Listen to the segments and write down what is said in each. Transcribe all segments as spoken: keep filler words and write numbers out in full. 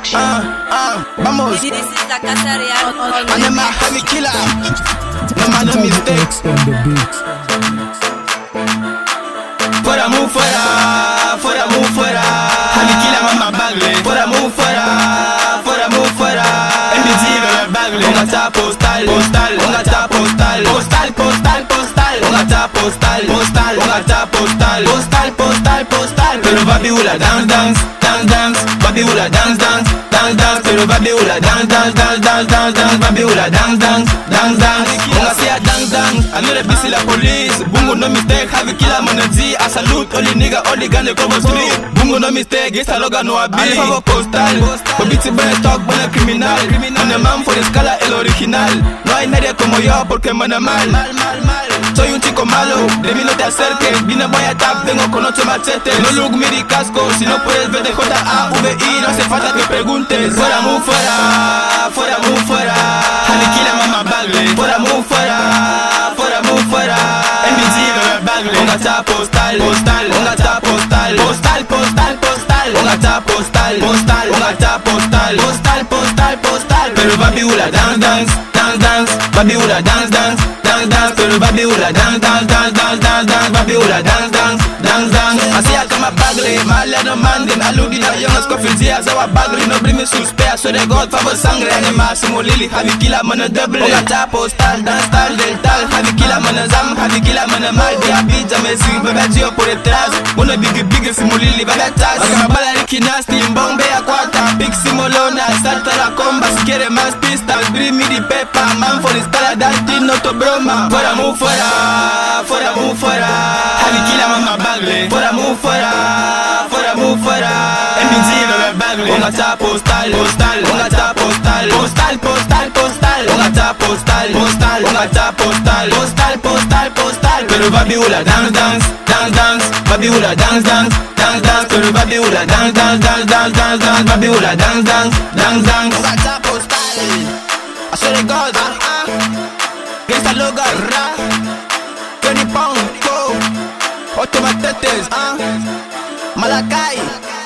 Production. Ah, ah, vamos. This is la Casa Real. And I'm a heavy killer. No man, no mistakes. Fuera, move fuera, fuera, move fuera. Heavy killer, mama bagle. Fuera, move fuera, fuera, move fuera. M B G, bebe bagle. On gata postal, postal, on gata postal, postal, postal, postal. On gata postal, postal, on gata postal, postal, postal, postal. Pero papi hula dance, dance, dance, dance. Papi hula dance, dance, dance, dance. Pero papi hula dance, dance, dance, dance, dance, dance. Papi hula dance, dance, dance, dance. On a say a dance, dance. I know the busy la police. Bungo no mistake, have a killer man a G. I salute only nigga, only gun the cover street. Bungo no mistake, yes I log no a B. I follow postal. But bitch boy talk, but a criminal. And the man for the scala el original. No hay nadie como yo porque man a mal. Soy un chico malo, de mí no te acerques. Vine voy a tap, vengo con ocho machetes. No look mi casco, si no puedes ver de J A V I. No hace falta que preguntes. Fuera, muy fuera, fuera, muy fuera. Aniquila mamá bagle. Fuera, muy fuera, fuera, muy fuera. M B G, bebe bagle. On gata postal, postal, on gata postal, postal, postal, postal. On gata postal, postal, on gata postal, postal, postal, postal. Pero papi hula dance, dance, dance, dance. Papi hula dance, dance, dance, dance. Pero papi hula dance, dance, dance, dance, dance, dance. Papi hula dance, dance, dance, dance. Así acá más bagle, mal no manden. Aludida, yo no escoffin días, agua bagle. No bring me suspect, so they got favor sangre. Anima, simo lili, javi kila mana double. On gata postal, dance, tal, del tal. Javi kila mana zam, javi kila mana mal. De abidja me sing, bebe gio por detrás. Uno big big, simo lili, bebe tas. Acá bala Ricky Nasty, mbombe a cuarta. Big simolona, salta la comba. Si quiere más pistas, bring me the pepper. Man for the style, that thing no to broma. Fuera, muy fuera, fuera, muy fuera. Javi kila mama bagle. Fuera, muy fuera, fuera, muy fuera. M B G, bebe bagle. On gata postal, postal, on gata postal, postal, postal, postal. On gata postal, postal, on gata postal, postal, postal, postal. Pero papi hula dance, dance, dance, dance. Papi hula dance, dance, dance, dance. Pero papi hula dance, dance, dance, dance, dance, dance. Papi hula dance, dance, dance, dance. On gata postal. I swear to God, ah ah. Gangsta loga, ra. Twenty pound, go. Ocho matetes, ah. Malakai.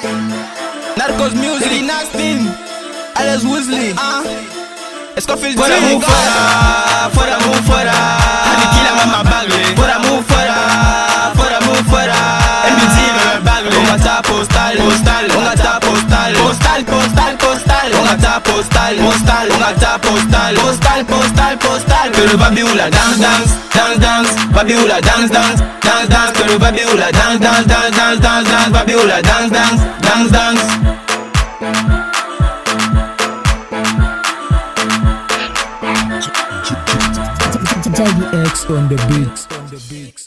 Narcos Music, Ricky Nasty, Alex Weasley, ah. Scofield, fuera, muy fuera, fuera, muy fuera. Aniquila mamá bagle. Fuera, muy fuera, fuera, muy fuera. M B G, bebe bagle. On gata postal, postal, on gata postal, postal, postal, postal. On gata postal, postal, on gata postal, postal, postal, postal. Pero papi hula dance, dance, dance, dance. Papi hula dance, dance, dance, dance. Pero papi hula dance, dance, dance, dance, dance, dance. Papi hula dance, dance, dance, dance. Taggy X on the beats.